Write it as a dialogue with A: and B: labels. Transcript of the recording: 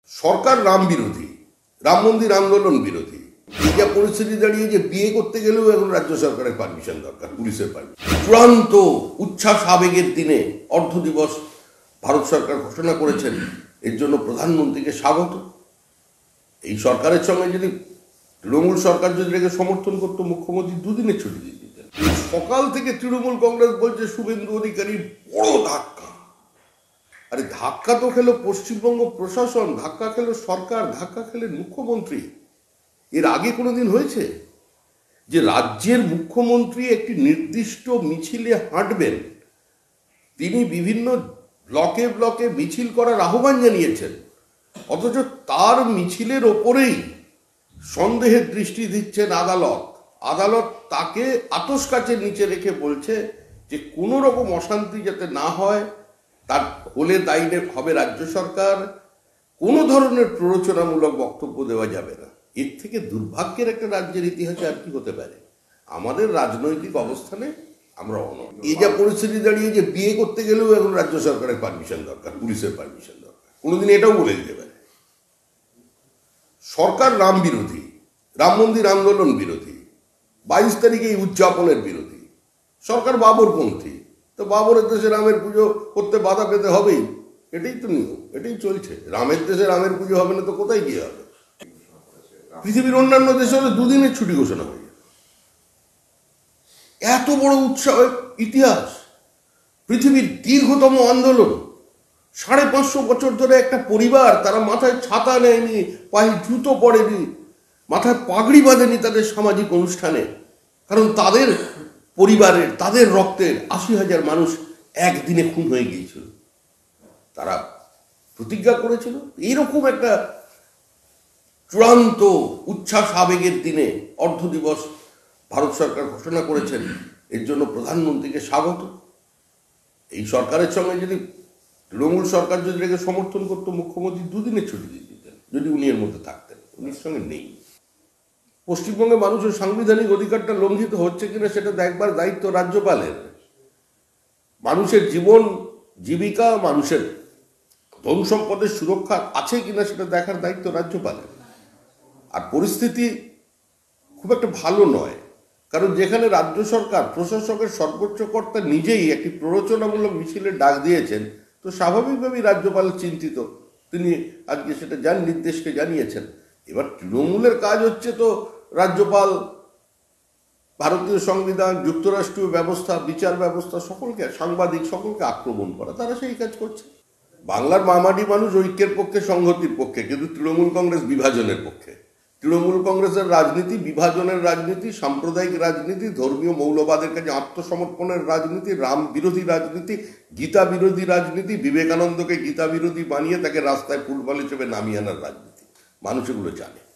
A: সরকার রাম বিরোধী, রাম মন্দির আন্দোলন বিরোধী। এই যা পরিস্থিতি দাঁড়িয়ে যে বিয়ে করতে গেলেও এখন রাজ্য সরকারের পারমিশন দরকার, পুলিশের পারমিশন। চূড়ান্ত উচ্ছ্বাস আবেগের দিনে অর্ধ দিবস ভারত সরকার ঘোষণা করেছেন, এর জন্য প্রধানমন্ত্রীকে স্বাগত। এই সরকারের সঙ্গে যদি তৃণমূল সরকার যদি এটাকে সমর্থন করতো, মুখ্যমন্ত্রী দুদিনের ছুটি দিয়ে দিতেন। সকাল থেকে তৃণমূল কংগ্রেস বলছে শুভেন্দু অধিকারীর বড় ধাক্কা। আরে ধাক্কা তো খেলো পশ্চিমবঙ্গ প্রশাসন, ধাক্কা খেলো সরকার, ধাক্কা খেলেন মুখ্যমন্ত্রী। এর আগে কোনোদিন হয়েছে যে রাজ্যের মুখ্যমন্ত্রী একটি নির্দিষ্ট মিছিলে হাঁটবেন? তিনি বিভিন্ন ব্লকে ব্লকে মিছিল করার আহ্বান জানিয়েছেন, অথচ তার মিছিলের ওপরেই সন্দেহের দৃষ্টি দিচ্ছেন আদালত। আদালত তাকে আতস কাচের নিচে রেখে বলছে যে কোনো রকম অশান্তি যাতে না হয়, তার হলে দায়ী হবে রাজ্য সরকার, কোনো ধরনের প্ররোচনামূলক বক্তব্য দেওয়া যাবে না। এর থেকে দুর্ভাগ্যের একটা রাজ্যের ইতিহাসে আর কি হতে পারে? আমাদের রাজনৈতিক অবস্থানে আমরা অনড়। এই যা পরিস্থিতি দাঁড়িয়ে যে বিয়ে করতে গেলেও এখন রাজ্য সরকারের পারমিশন দরকার, পুলিশের পারমিশন দরকার। কোনোদিন এটাও বলে দিতে পারে সরকার রাম বিরোধী, রাম মন্দির আন্দোলন বিরোধী, 22 তারিখে এই উদযাপনের বিরোধী। সরকার বাবরপন্থী, তো বাবরের দেশে রামের পুজো করতে বাধা পেতে হবেই। এটাই তো নিয়ম, এটাই চলছে। রামের দেশে রামের পুজো হবে না তো কোথায় গিয়ে হবে? পৃথিবীর অন্যান্য দেশে হলে দুদিনের ছুটি ঘোষণা হয়ে যাবে। এত বড় উৎসব ইতিহাস, পৃথিবীর দীর্ঘতম আন্দোলন, 550 বছর ধরে একটা পরিবার, তারা মাথায় ছাতা নেয়নি, পায়ে জুতো পড়েনি, মাথায় পাগড়ি বাঁধেনি তাদের সামাজিক অনুষ্ঠানে, কারণ তাদের পরিবারের, তাদের রক্তের 80,000 মানুষ একদিনে খুন হয়ে গিয়েছিল। তারা প্রতিজ্ঞা করেছিল। এইরকম একটা চূড়ান্ত উচ্ছ্বাস আবেগের দিনে অর্ধ দিবস ভারত সরকার ঘোষণা করেছেন, এর জন্য প্রধানমন্ত্রীকে স্বাগত। এই সরকারের সঙ্গে যদি তৃণমূল সরকার যদি এটাকে সমর্থন করতো, মুখ্যমন্ত্রী দুদিনের ছুটি দিয়ে দিতেন, যদি উনি এর মধ্যে থাকতেন। উনির সঙ্গে নেই। পশ্চিমবঙ্গে মানুষের সাংবিধানিক অধিকারটা লঙ্ঘিত হচ্ছে কিনা সেটা দেখবার দায়িত্ব রাজ্যপালের। মানুষের জীবন জীবিকা, মানুষের ধন সম্পদের সুরক্ষা আছে কিনা সেটা দেখার দায়িত্ব রাজ্যপালের। আর পরিস্থিতি খুব একটা ভালো নয়, কারণ যেখানে রাজ্য সরকার প্রশাসকের সর্বোচ্চ কর্তা নিজেই একটি প্ররোচনামূলক মিছিলের ডাক দিয়েছেন, তো স্বাভাবিকভাবেই রাজ্যপাল চিন্তিত। তিনি আজকে সেটা নির্দেশকে জানিয়েছেন। এবার তৃণমূলের কাজ হচ্ছে তো রাজ্যপাল, ভারতীয় সংবিধান, যুক্তরাষ্ট্রীয় ব্যবস্থা, বিচার ব্যবস্থা, সকলকে, সাংবাদিক সকলকে আক্রমণ করা। তারা সেই কাজ করছে। বাংলার মামাটি মানুষ ঐক্যের পক্ষে, সংহতির পক্ষে, কিন্তু তৃণমূল কংগ্রেস বিভাজনের পক্ষে। তৃণমূল কংগ্রেসের রাজনীতি বিভাজনের রাজনীতি, সাম্প্রদায়িক রাজনীতি, ধর্মীয় মৌলবাদের কাছে আত্মসমর্পণের রাজনীতি, রাম বিরোধী রাজনীতি, গীতা বিরোধী রাজনীতি, বিবেকানন্দকে গীতা বিরোধী বানিয়ে তাকে রাস্তায় ফুটবল হিসেবে নামিয়ে আনার রাজনীতি। মানুষ এগুলো জানে।